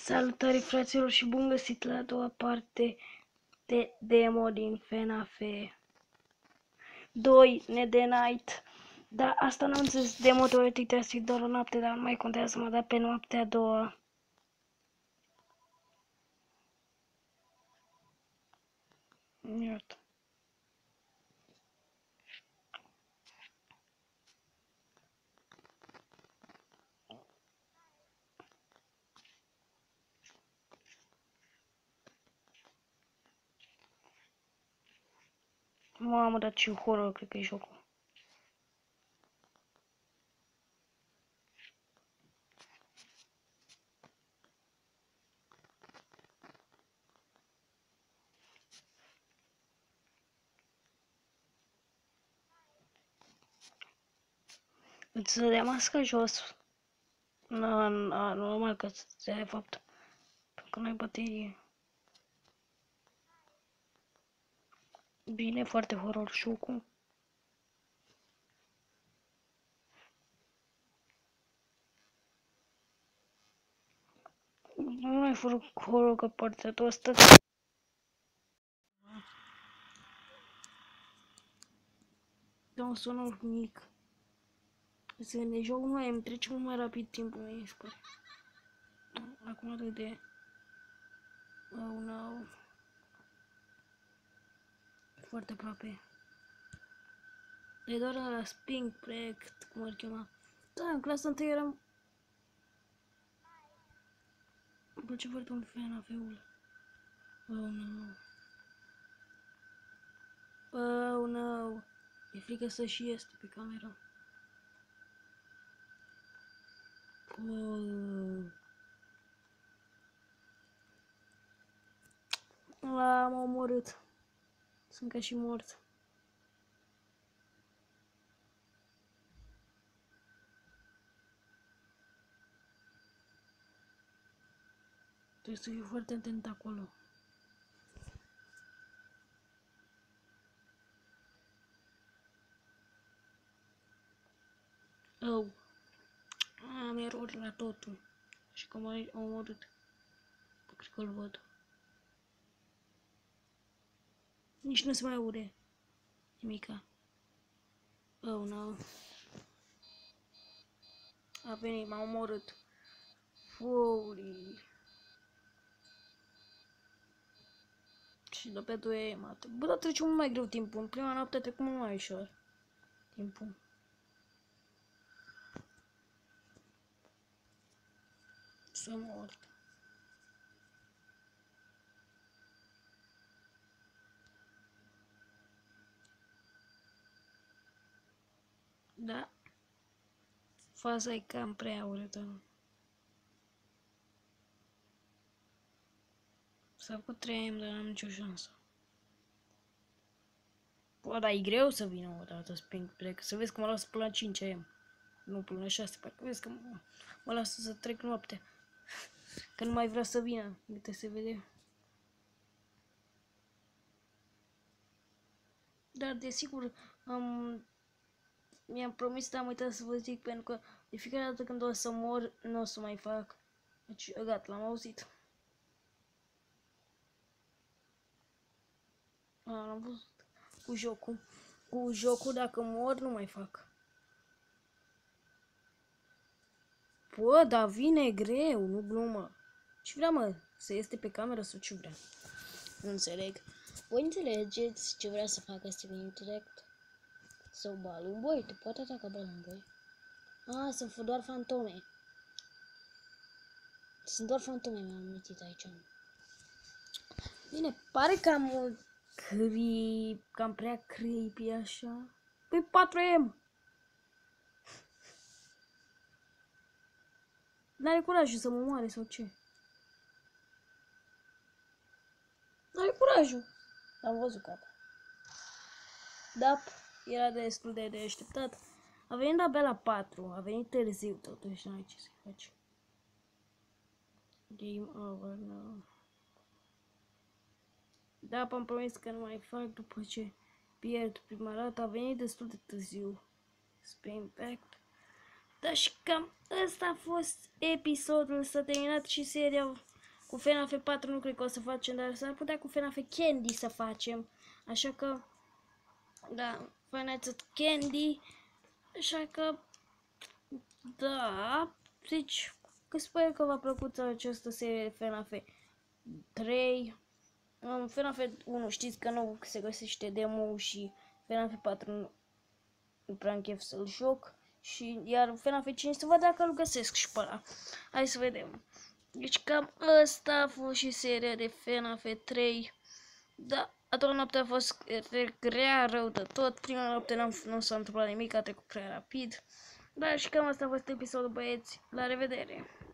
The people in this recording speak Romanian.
Salutare fraților și bun găsit la a doua parte de demo din FNAF 2 Nede Night. Da, asta n-am zis, demo teoretic de asta doar o noapte, dar nu mai contează, mă da pe noaptea a doua. Iată. Mamă, dar ce horror cred că e jocul. Îți dădea masca jos. Normal că îți dădea de fapt. Pentru că n-ai baterie. Bine, foarte horror jocul. Nu mai fără horror că partea asta. Da un sonor mic. Se ne joc mai, îmi trece mult mai rapid timpul, mi se pare. Acum râde. Oh no. Foarte aproape. E doar la Spring Project, cum ar chema. Da, în clasa 1 eram... Îmi place foarte mult FNAF-ul. Oh no. Oh no. E frică să și este pe camera. Oh. M-a omorât. Sunt ca și mort. Trebuie să fiu foarte atent acolo. Oh. Am erori la totul. Și că m-a omorât. Cred că-l văd. Nici nu se mai aude nimica. Oh no. A venit, m-a omorât. Holy. Și de pe 2 mate. Bă, dar trece mult mai greu timpul. În prima noapte trece mult mai ușor timpul. Sunt mort. Da. Faza e cam prea urâtă. S-a făcut 3M, dar n-am nicio șansă. Bă, dar e greu să vină o dată Spring Break. Să vezi că mă lasă până la 5 AM. Nu până la 6, parcă vezi că mă lasă să trec noaptea. Că nu mai vrea să vină. Uite, se vede. Dar desigur mi-am promis, dar am uitat să vă zic, pentru că de fiecare dată când o să mor, nu o să mai fac. Deci, gata, l-am auzit. L-am văzut cu jocul. Cu jocul, dacă mor, nu mai fac. Bă, dar vine greu, nu glumă. Ce vrea, mă? Să este pe cameră sau ce vrea? Nu înțeleg. Voi înțelegeți ce vrea să facă Steven Interact? Sau Balloon Boy? Te poate ataca Balloon Boy? Ah, sunt doar fantome. Sunt doar fantome, mi-am amintit aici. Bine, pare cam cam prea creepy așa. Păi 4M! N-are curajul să mă moare sau ce? N-are curajul. Am văzut gata. Da, era destul de așteptat. A venit abia la 4, a venit târziu totuși, n-ai ce să-i faci. Game over now. Da, am promis că nu mai fac după ce pierd prima dată, a venit destul de târziu. Spre Impact. Dar și cam ăsta a fost episodul, s-a terminat și seria Cu FNAF 4 nu cred că o să facem, dar s-ar putea cu FNAF Candy să facem. Așa că, da, FNAF Candy, așa că, da, deci, că sper că v-a plăcut această serie FNAF 3. În FNAF 1 știți că nu se găsește demo și FNAF 4 nu prea am chef să-l joc. Și iar FNAF 5 să văd dacă îl găsesc și pe ăla. Hai să vedem. Deci cam ăsta a fost și seria de FNAF 3. Da, a doua noapte a fost grea, rău de tot. Prima noapte nu s-a întâmplat nimic, a trecut prea rapid. Da, și cam asta a fost episodul, băieți. La revedere!